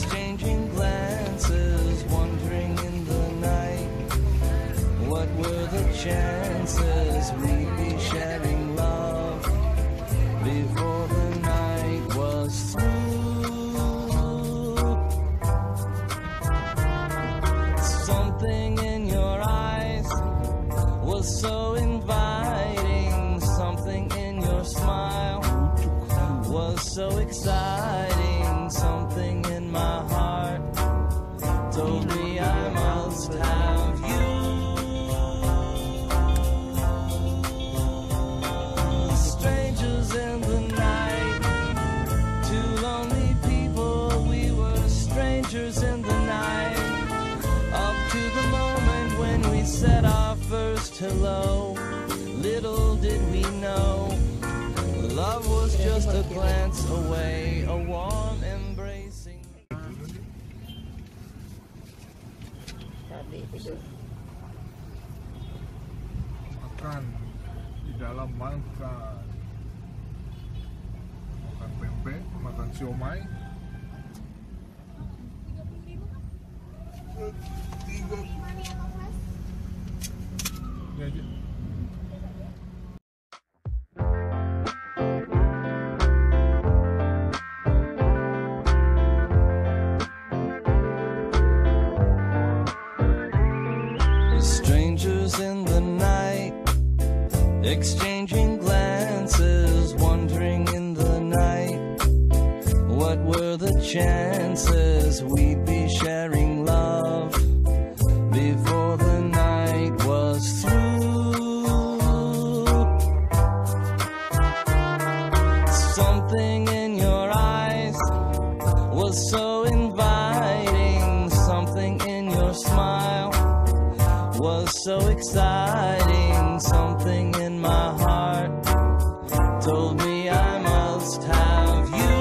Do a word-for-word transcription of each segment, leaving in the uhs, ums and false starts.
exchanging glances, wondering in the night, what were the chances we'd be sharing love before the night was through. Something in your eyes was so inviting, something in your smile was so exciting, something in my heart told me I must have you. Strangers in the night, two lonely people, we were strangers in the night, up to the moment when we said our first hello. Little did we know, love was just a glance away, a warm embracing. Makan di dalam makan, makan pempek, makan siomay. Tiga. Ya, ya. Strangers in the night, exchanging glances, wondering in the night, what were the chances we'd be sharing love before the night was through. Something in your eyes was so inviting, something in your smile was so exciting, something in my heart told me I must have you.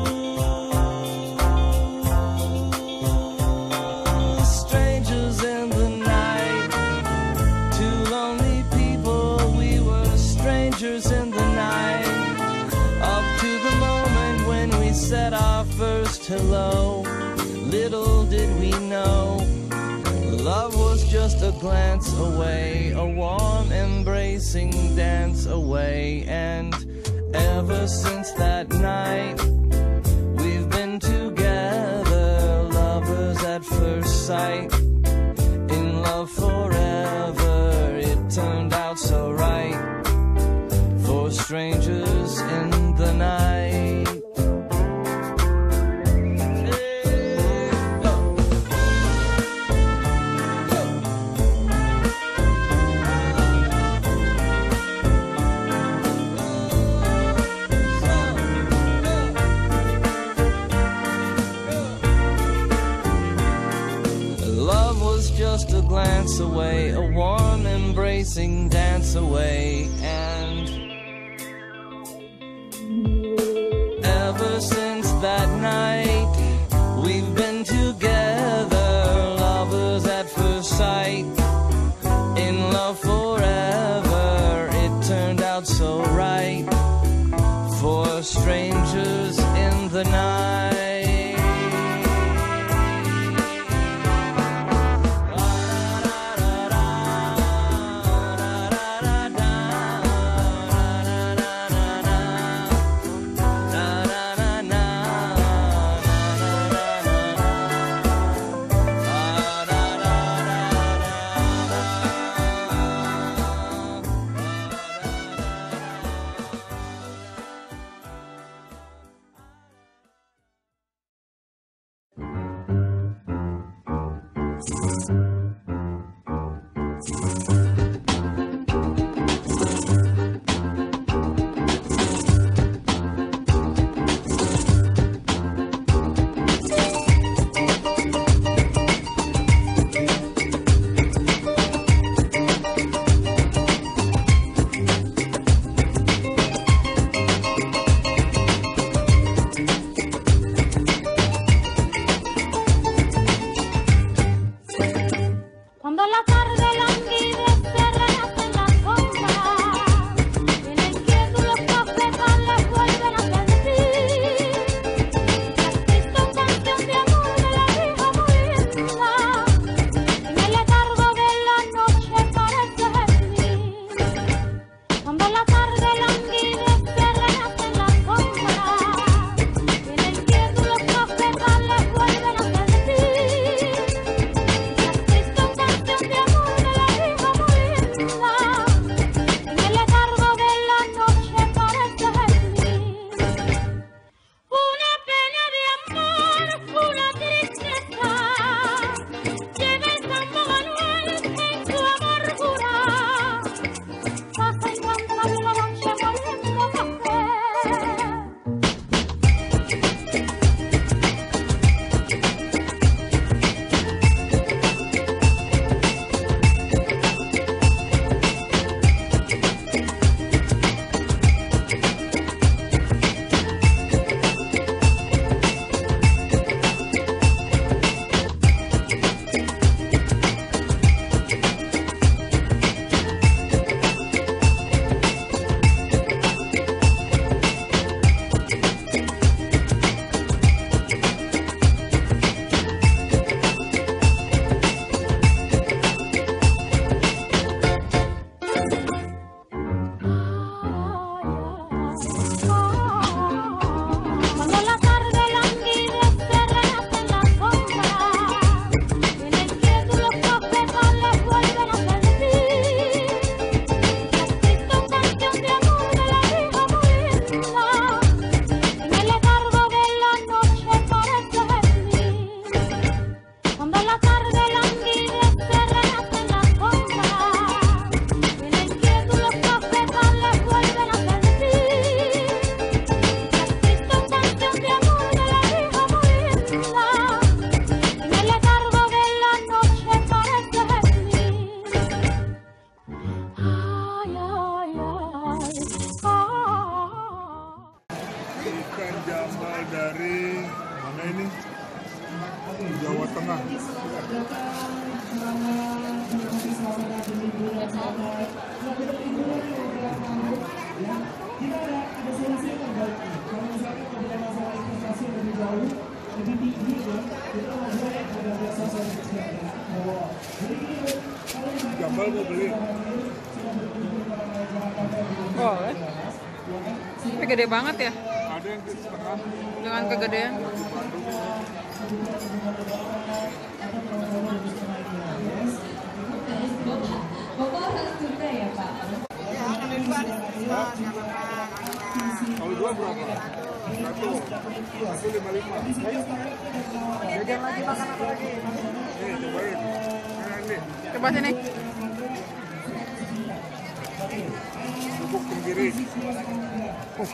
Strangers in the night, two lonely people, we were strangers in the night, up to the moment when we said our first hello. Little did we know, love was just a glance away, a warm embracing dance away. And ever since that night, we've been together, lovers at first sight, in love forever. It turned out so right for strangers in the night. Just a glance away, a warm embracing dance away. And ever since that night, we've been together, lovers at first sight, in love forever. It turned out so right for strangers in the night. tengah. Jambal mau beli. Oh, eh. Tapi gede banget ya? Ada yang di setengah. Dengan kegedean. Kalau dua berapa? Satu. Satu lima lima. Jajan lagi, makan apa lagi? Ini cobain. Ini. Coba sini. Bubuk tenggiri. Oh.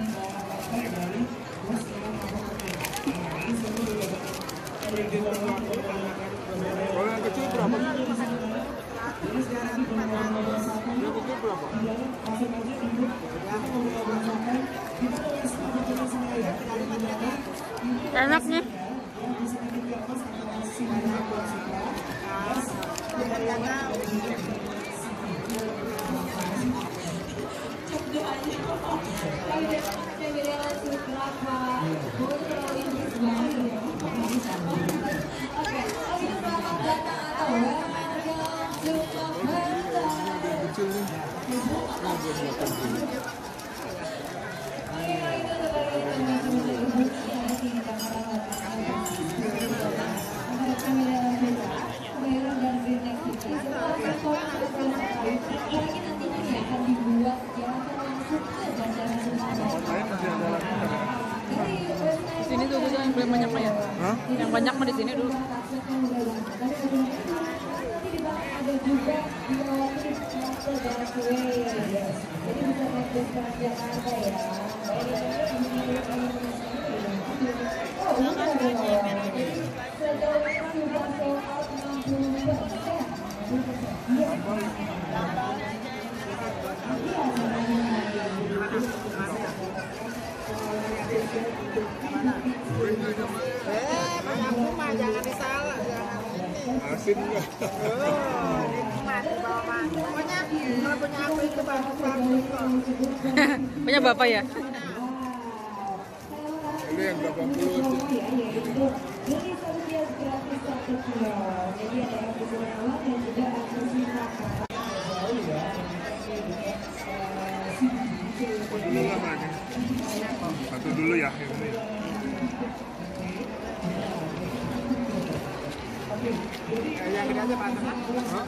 Kalau yang kecil berapa? Yang kecil berapa? Enak nih. Di sini dulu yang paling banyak mah ya. Hah? Yang banyak mah di sini dulu. Eh, aku mah jangan disalah, jangan ini. Asin enggak? Oh, nikmat bawa. Pokoknya kalau punya aku itu bagus-bagus kok. Punya bapak ya? Ini yang delapan puluh. Satu dulu lah Mbak. Satu dulu ya ini. Yang gede aja Pak. Hah?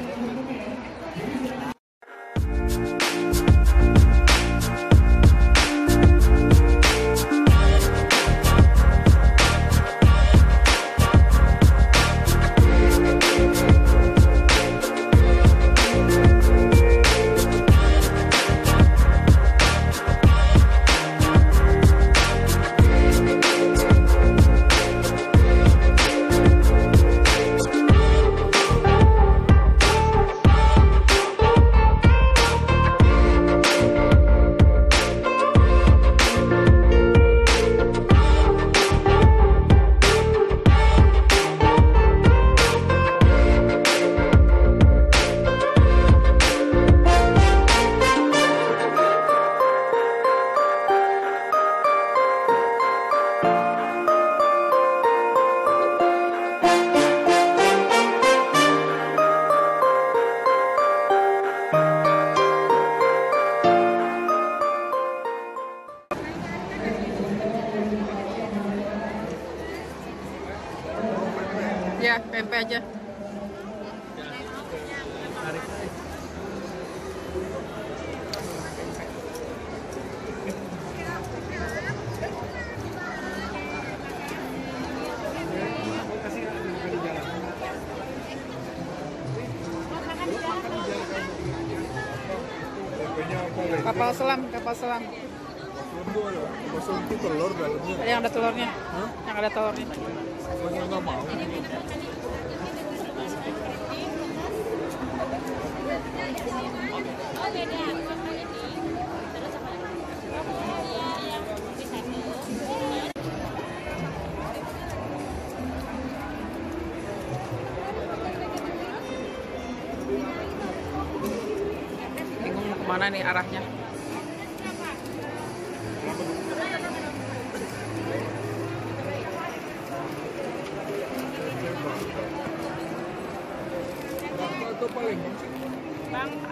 Ya, pempek aja. Kapal selam, kapal selam. Kosong itu telur dalamnya. Ada yang ada telurnya. Hah? Yang ada telurnya. Masa nggak mau? Mana nih arahnya? Itu paling Bangka.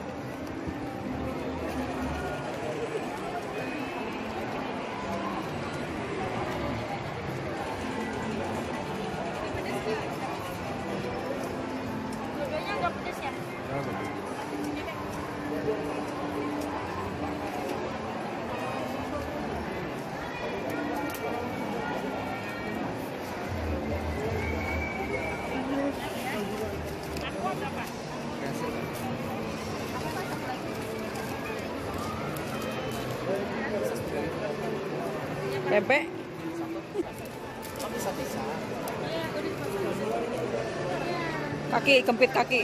Tempe. Kaki, kempit kaki.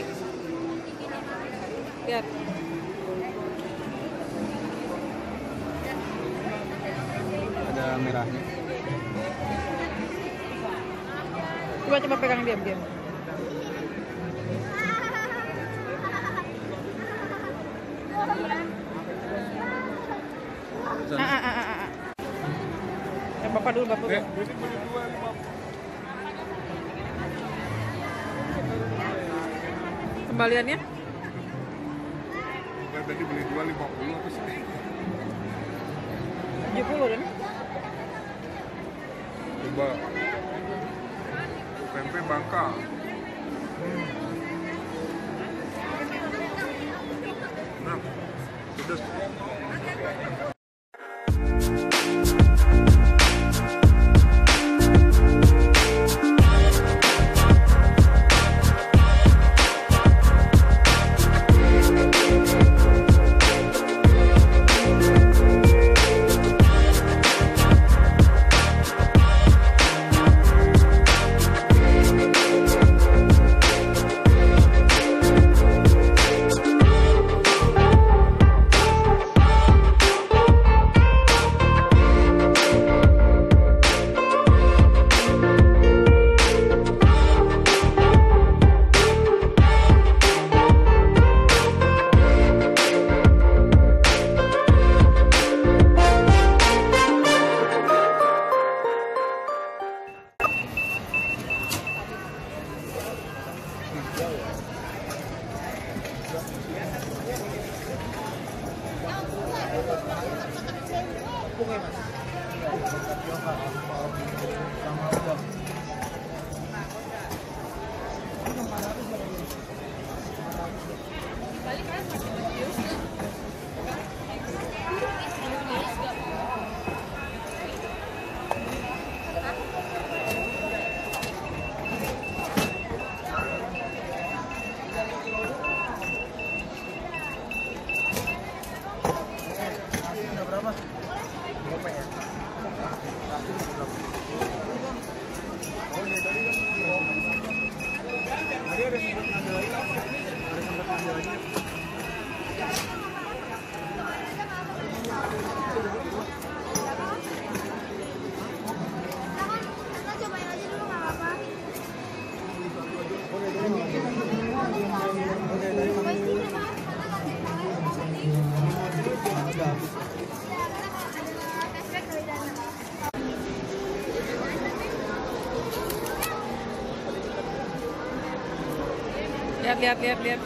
Lihat. ada merahnya. Coba coba pegang diam diam. Ah, ah, ah, ah, ah. Ya, bapak dulu, bapak dulu. Eh, beli beli dua lima. Kembaliannya? Bukan tadi beli dua lima puluh apa sih? tujuh puluh kan? Coba. Pempek Bangka. Hmm. Nah, pedas. Lihat, lihat, lihat, lihat.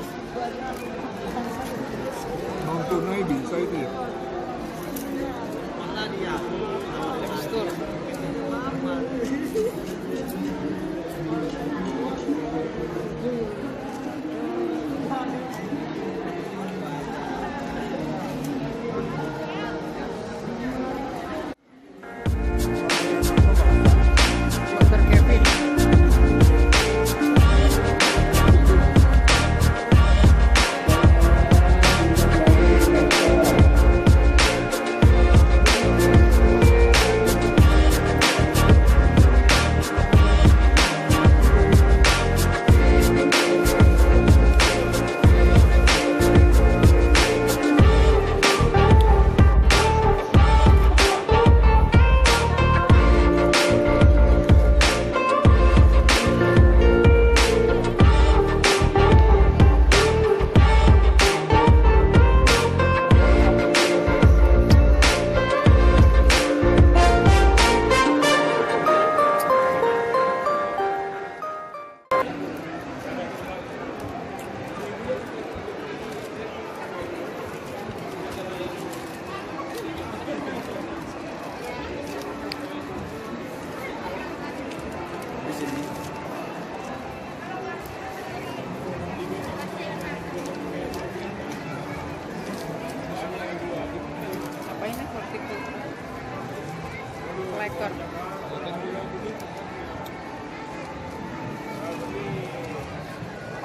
Non tunai bisa itu ya? Tekstur. Dokter Kevin.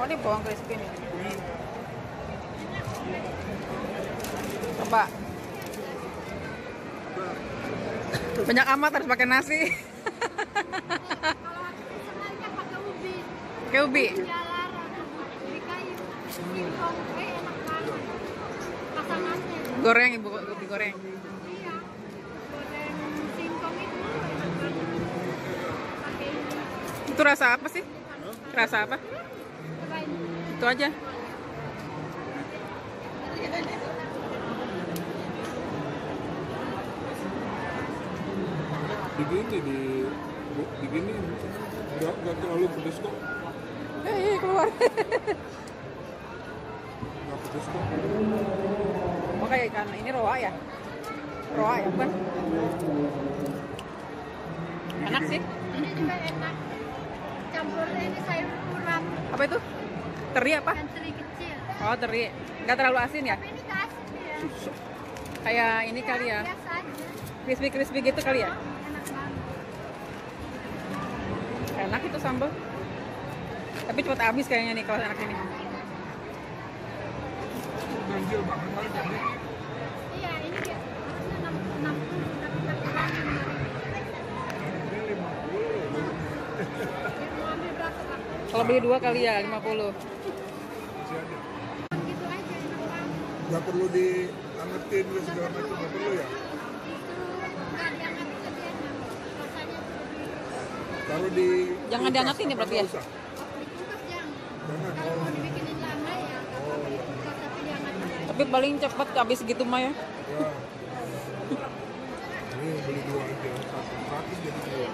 Oh, ini bawang crispy nih. Coba. Banyak amat harus pakai nasi. Senangnya pakai ubi. Pakai ubi. Jalaran, ubi kayu, singkong, eh enak banget. Pasangannya. Goreng ibu, ubi goreng. Iya. Goreng singkong itu enak banget. Pakai ini. Itu rasa apa sih? Rasa apa? Cobain. Itu aja. Digini di digini nggak nggak terlalu pedes kok. Eh, keluar. Nggak pedes kok. Oh, kayak ikan ini roa ya? Roa ya, bukan? Enak sih. Ini juga enak. Campur ini sayur urap Apa itu? Teri apa? dan teri kecil. Oh, teri. Nggak terlalu asin ya? Tapi ini nggak asin ya. Susah. Kayak ini kali ya? Biasa aja. Crispy-crispy gitu kali ya? Enak banget. Enak itu sambal. Tapi cepat habis kayaknya nih kalau enak ini. Ganjil banget kali tadi. Iya, ini dia. Harusnya enam puluh enam puluh tapi terkurang lima ribu. Ini lima puluh. Mau ambil berapa, Pak? Kalau beli dua kali ya lima puluh. Masih ada. Gitu aja enak banget. Nggak perlu diangetin dan segala macam, nggak perlu ya. Justru nggak dianget lebih enak. Rasanya tuh lebih Taruh di Jangan kulkas, diangetin ya apa berarti ya? nggak usah? di kulkas jangan. Jangan. Kalau Oh, mau dibikinin lama ya nggak perlu di kulkas tapi dianget aja. Tapi paling cepat habis gitu mah ya. ya. Ini beli dua aja, satu seratus jadi dua.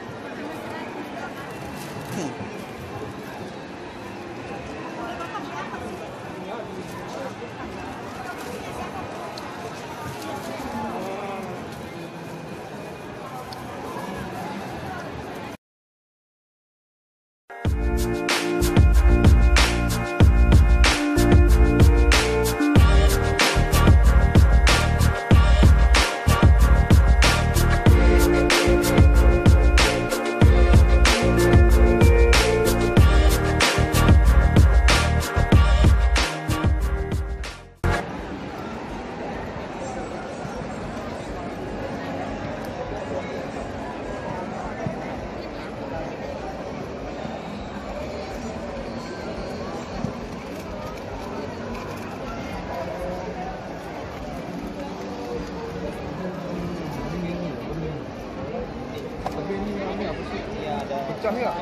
Tapi ini ini apa sih? Pecah ya?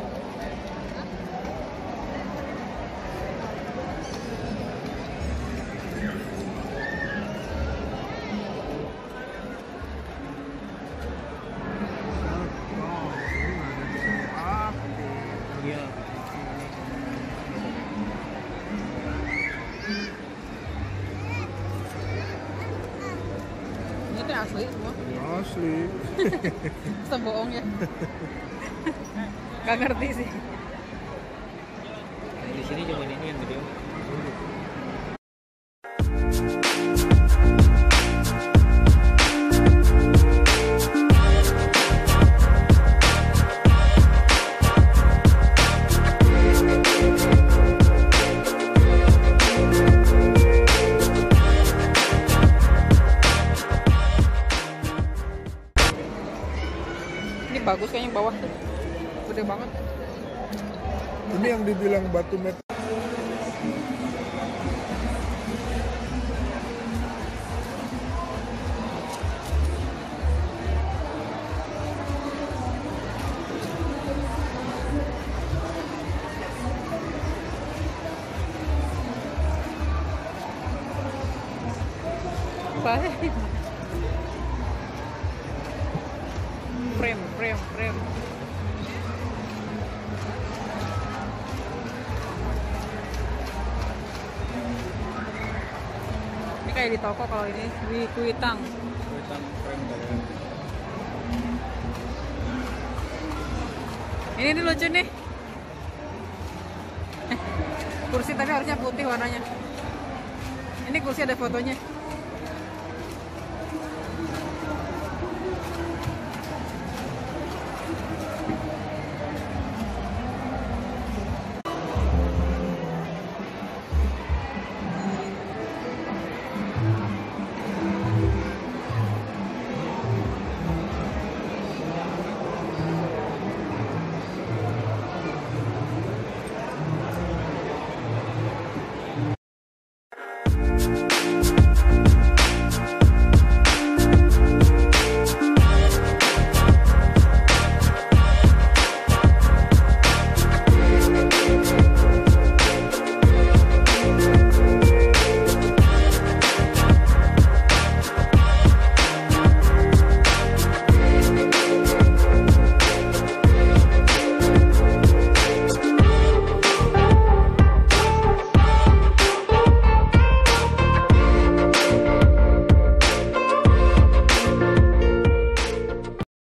Ini tuh asli semua. Asli. Kita bohong ya. Gak ngerti sih. Di sini cuma ini yang video. Ini bagus kayaknya bawah tuh. Gede banget. Ini yang dibilang batu meteor. Baik. Frame, frame, frame. Ini kayak di toko kalau ini di Kuitang. Ini ini lucu nih. Kursi tadi harusnya putih warnanya. Ini kursi ada fotonya.